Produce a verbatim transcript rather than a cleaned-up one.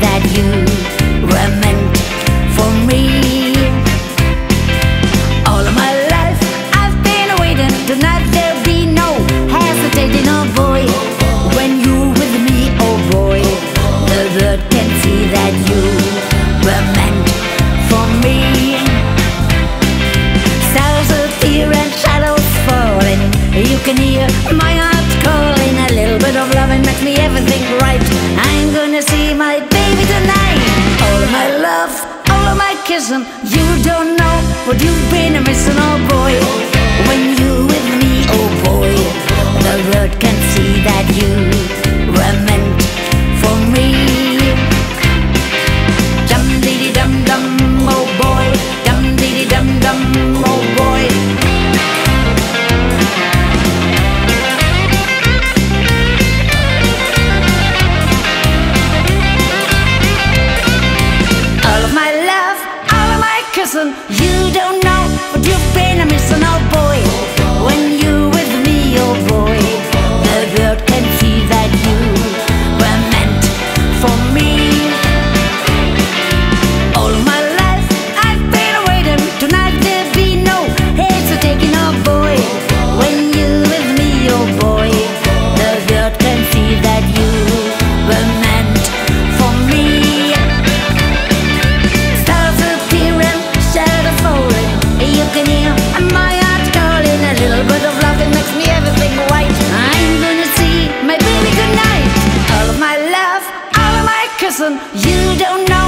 that you were meant for me. All of my life I've been waiting, tonight there'll be no hesitating, oh boy. When you're with me, oh boy, the world can see that you were meant for me. Stars appear and shadows falling, you can hear my heart calling. A little bit of loving makes me everything right. I'm gonna see my baby tonight. All of my love, all of my kissing, you don't know what you've been missing, oh boy. When you with me, oh boy, the world can see that you were meant for me. Dum dee dee dum dum, oh boy, dum dee dee dum dum, oh boy. You don't know what you've been missing, oh boy. When you're with me, oh boy, the world can see that you were meant for me. All my life I've been waiting, tonight there'll be no hesitating, oh boy. When you're with me, oh boy, the world can see that you were meant for me. You can hear my heart calling, a little bit of love that makes me everything white. I'm gonna see my baby tonight. All of my love, all of my kissing, you don't know